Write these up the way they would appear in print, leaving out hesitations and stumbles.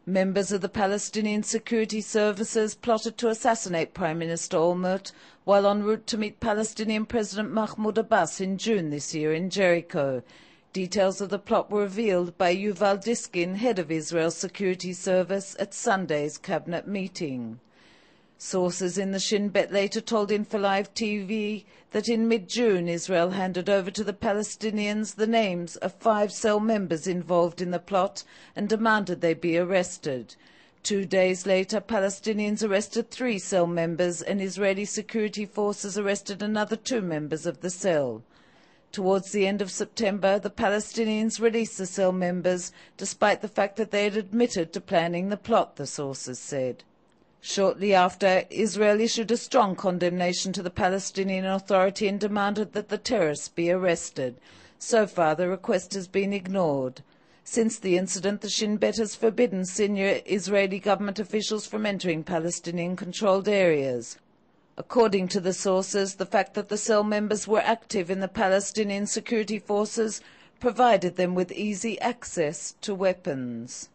Members of the Palestinian security services plotted to assassinate Prime Minister Olmert while en route to meet Palestinian President Mahmoud Abbas in June this year in Jericho. Details of the plot were revealed by Yuval Diskin, head of Israel's security service, at Sunday's cabinet meeting. Sources in the Shin Bet later told Infolive TV that in mid-June Israel handed over to the Palestinians the names of 5 cell members involved in the plot and demanded they be arrested. 2 days later, Palestinians arrested 3 cell members and Israeli security forces arrested another 2 members of the cell. Towards the end of September, the Palestinians released the cell members despite the fact that they had admitted to planning the plot, the sources said. Shortly after, Israel issued a strong condemnation to the Palestinian Authority and demanded that the terrorists be arrested. So far, the request has been ignored. Since the incident, the Shin Bet has forbidden senior Israeli government officials from entering Palestinian-controlled areas. According to the sources, the fact that the cell members were active in the Palestinian security forces provided them with easy access to weapons.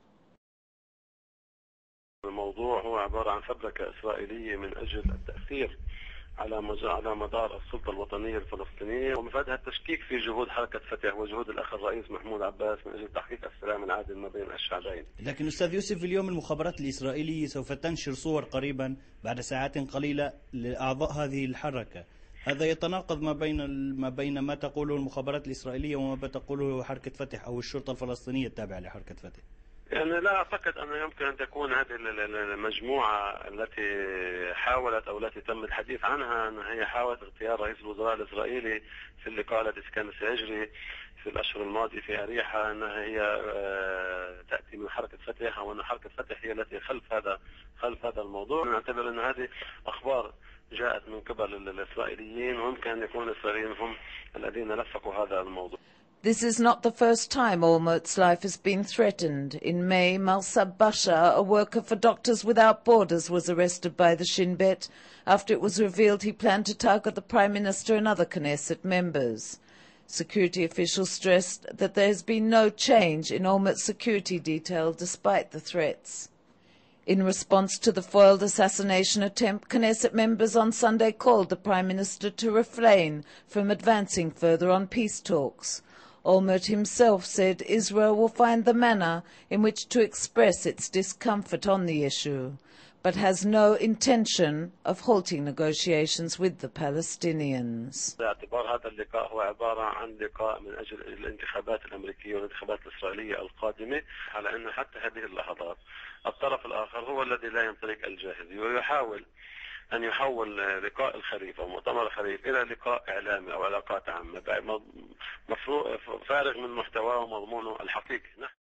الموضوع هو عبارة عن فبركة إسرائيلية من أجل التأثير على مدار السلطة الوطنية الفلسطينية ومفادها التشكيك في جهود حركة فتح وجهود الأخ الرئيس محمود عباس من أجل تحقيق السلام العادل ما بين الشعبين. لكن أستاذ يوسف، اليوم المخابرات الإسرائيلية سوف تنشر صور قريبا بعد ساعات قليلة لأعضاء هذه الحركة. هذا يتناقض ما بين ما تقوله المخابرات الإسرائيلية وما تقوله حركة فتح أو الشرطة الفلسطينية التابعة لحركة فتح. يعني لا أعتقد أنه يمكن أن تكون هذه المجموعة التي حاولت أو التي تم الحديث عنها أن هي حاولت اغتيال رئيس الوزراء الإسرائيلي في اللقاء الذي كان سيجري في الأشهر الماضية في أريحة، أنها هي تأتي من حركة فتح أو أن حركة فتح هي التي خلف هذا الموضوع. نعتبر أن هذه أخبار جاءت من قبل الإسرائيليين ويمكن أن يكون الإسرائيليين هم الذين لفقوا هذا الموضوع. This is not the first time Olmert's life has been threatened. In May, Malsab Bashar, a worker for Doctors Without Borders, was arrested by the Shin Bet after it was revealed he planned to target the Prime Minister and other Knesset members. Security officials stressed that there has been no change in Olmert's security detail despite the threats. In response to the foiled assassination attempt, Knesset members on Sunday called the Prime Minister to refrain from advancing further on peace talks. Olmert himself said Israel will find the manner in which to express its discomfort on the issue, but has no intention of halting negotiations with the Palestinians. باعتبار هذا اللقاء هو عبارة عن لقاء من أجل الانتخابات الأمريكية والانتخابات الإسرائيلية القادمة، على أن حتى هذه اللحظات الطرف الآخر هو الذي لا يمتلك الجاهزية ويحاول أن يحول لقاء الخريف أو مؤتمر الخريف إلى لقاء إعلامي أو علاقات عامة فارغ من محتواه ومضمونه الحقيقي.